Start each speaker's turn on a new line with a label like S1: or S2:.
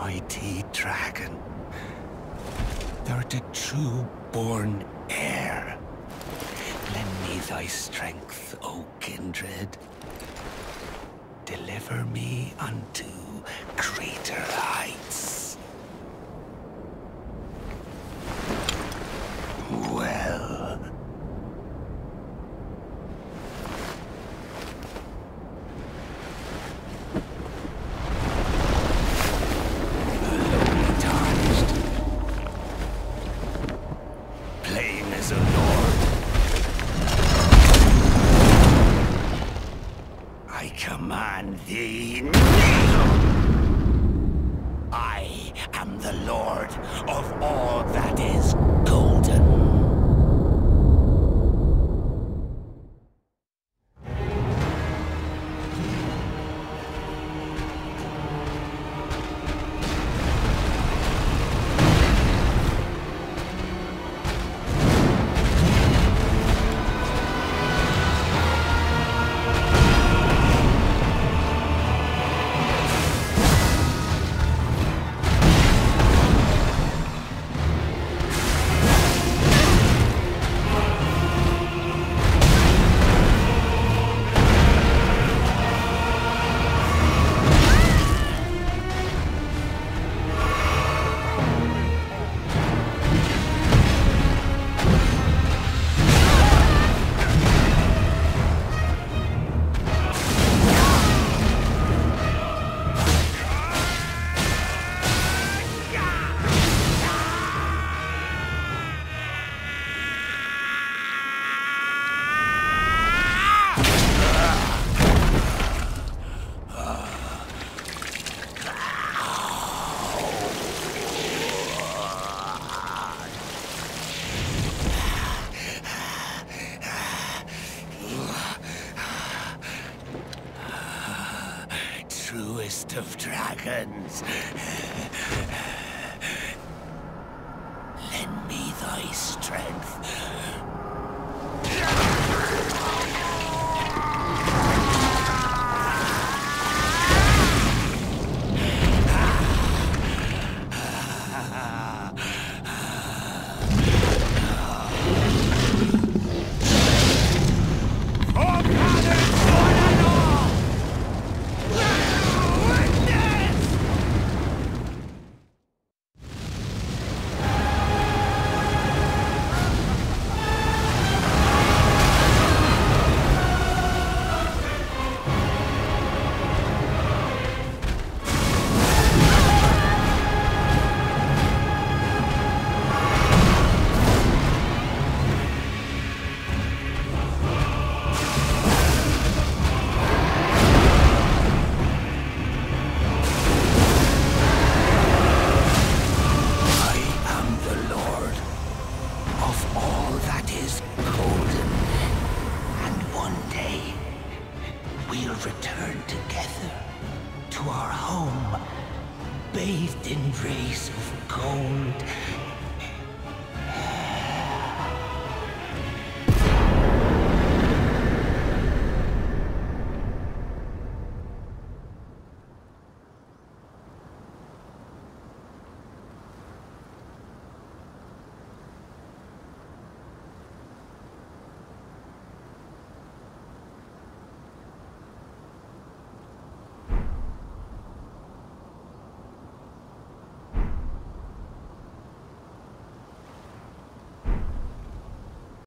S1: mighty dragon. Thou art a true-born heir. Lend me thy strength, O kindred. Deliver me unto greater heights. Well. Alone tarnished. Plain as a lord. I command thee, kneel! I am the lord of all that is golden. Truest of dragons. Lend me thy strength. We'll return together to our home, bathed in rays of gold